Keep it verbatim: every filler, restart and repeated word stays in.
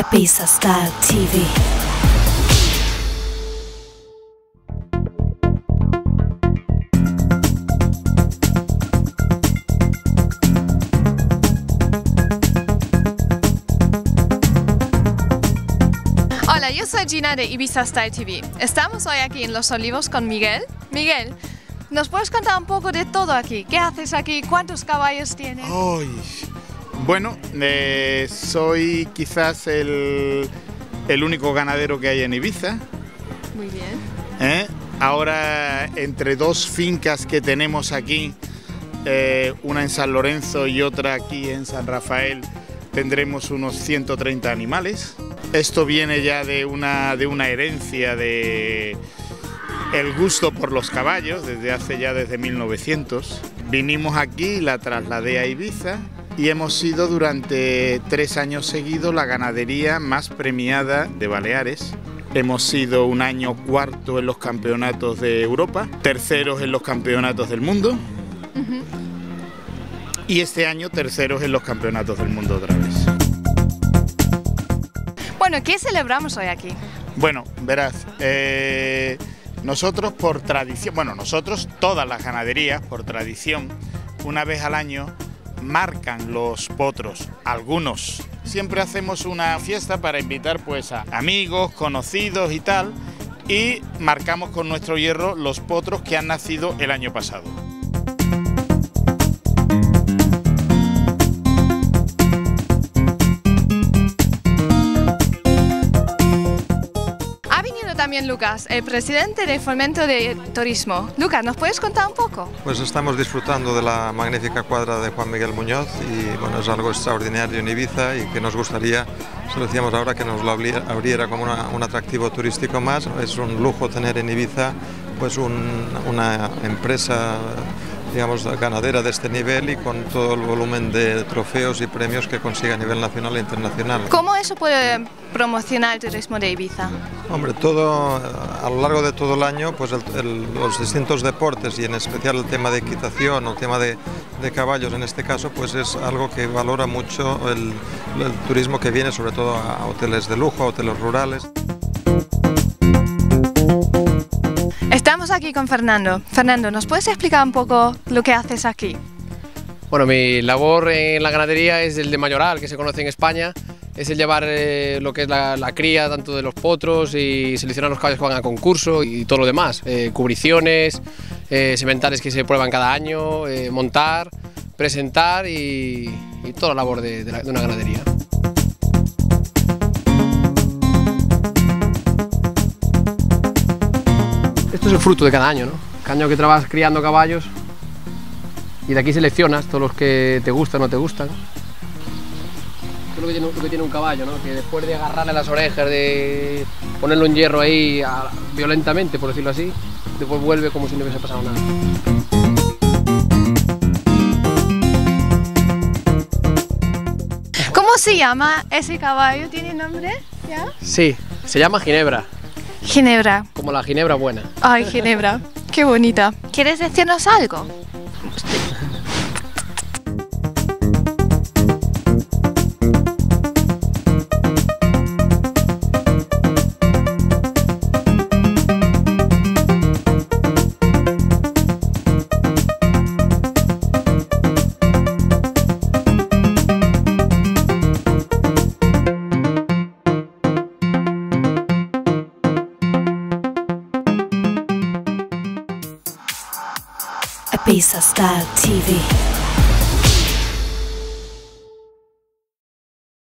Ibiza Style T V. Hola, yo soy Gina de Ibiza Style T V. Estamos hoy aquí en Los Olivos con Miguel. Miguel, ¿nos puedes contar un poco de todo aquí? ¿Qué haces aquí? ¿Cuántos caballos tienes? Ay, bueno, eh, soy quizás el, el único ganadero que hay en Ibiza. Muy bien. ¿Eh? Ahora, entre dos fincas que tenemos aquí, eh, una en San Lorenzo y otra aquí en San Rafael, tendremos unos ciento treinta animales. Esto viene ya de una, de una herencia de el gusto por los caballos, desde hace ya desde mil novecientos. Vinimos aquí, la trasladé a Ibiza y hemos sido durante tres años seguidos la ganadería más premiada de Baleares. Hemos sido un año cuarto en los campeonatos de Europa, terceros en los campeonatos del mundo. Uh-huh. Y este año terceros en los campeonatos del mundo otra vez. Bueno, ¿qué celebramos hoy aquí? Bueno, verás, eh, nosotros por tradición, bueno, nosotros todas las ganaderías por tradición, una vez al año marcan los potros, algunos. Siempre hacemos una fiesta para invitar pues a amigos, conocidos y tal, y marcamos con nuestro hierro los potros que han nacido el año pasado. También Lucas, el presidente del Fomento de Turismo. Lucas, ¿nos puedes contar un poco? Pues estamos disfrutando de la magnífica cuadra de Juan Miguel Muñoz y bueno, es algo extraordinario en Ibiza y que nos gustaría, se lo decíamos ahora, que nos lo abriera como una, un atractivo turístico más. Es un lujo tener en Ibiza pues un, una empresa, digamos, ganadera de este nivel y con todo el volumen de trofeos y premios que consigue a nivel nacional e internacional. ¿Cómo eso puede promocionar el turismo de Ibiza? Hombre, todo, a lo largo de todo el año, pues el, el, los distintos deportes y en especial el tema de equitación o el tema de, de caballos en este caso, pues es algo que valora mucho el, el turismo que viene sobre todo a hoteles de lujo, a hoteles rurales. Estamos aquí con Fernando. Fernando, ¿nos puedes explicar un poco lo que haces aquí? Bueno, mi labor en la ganadería es el de mayoral, que se conoce en España. Es el llevar eh, lo que es la, la cría tanto de los potros y seleccionar los caballos que van a concurso y todo lo demás. Eh, cubriciones, eh, sementales que se prueban cada año, eh, montar, presentar y, y toda la labor de, de, la, de una ganadería. Esto es el fruto de cada año, ¿no? Cada año que trabajas criando caballos y de aquí seleccionas todos los que te gustan o no te gustan. Esto es lo que tiene, lo que tiene un caballo, ¿no? Que después de agarrarle las orejas, de ponerlo en hierro ahí a, violentamente, por decirlo así, después vuelve como si no hubiese pasado nada. ¿Cómo se llama ese caballo? ¿Tiene nombre? ¿Ya? Sí, se llama Ginebra. Ginebra. Como la ginebra buena. Ay, Ginebra, qué bonita. ¿Quieres decirnos algo? Ibiza Style T V.